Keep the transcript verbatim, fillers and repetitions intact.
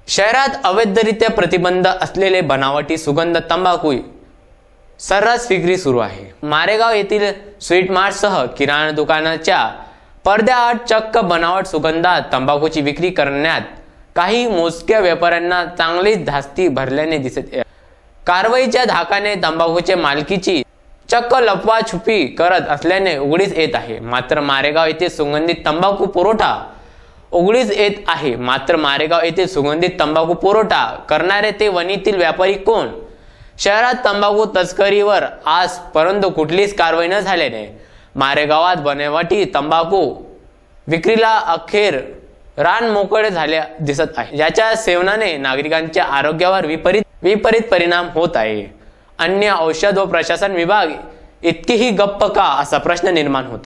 शहरात अवैधरित्या प्रतिबंध असलेले बनावटी सुगंध तंबाखू सर्रास विक्री सुरू आहे। मारेगाव येथील स्वीट मार्टसह किराणा दुकानाच्या पडद्याआड चक्क बनावट सुगंधात तंबाखूची विक्री करण्यात काही मोजक्या व्यापाऱ्यांना चांगलीच धास्ती भरल्याने दिसत आहे। कारवाईच्या धाकाने तंबाखूचे मालकीची चक्क लपवाछुपी करत असल्याने उघडीस येत आहे। मात्र मारेगाव येथे सुगंधित तंबाखू पुरवठा उघडीस येत आहे मात्र मारेगाव येथे सुगंधित तंबाखू पुरवठा करणारे ते वणीतील व्यापारी कोण? शहरात तंबाखू तस्करीवर आज परंतु कुठलीच कारवाई न झाल्याने मारेगावात बनावटी तंबाखू विक्रीला अखेर रान मोकळे झाले दिसत आहे। याच्या सेवनाने नागरिकांच्या आरोग्यावर विपरीत विपरीत परिणाम होत आहे। अन्य औषध व प्रशासन विभाग इतकेही गप्प का असा प्रश्न निर्माण होतो।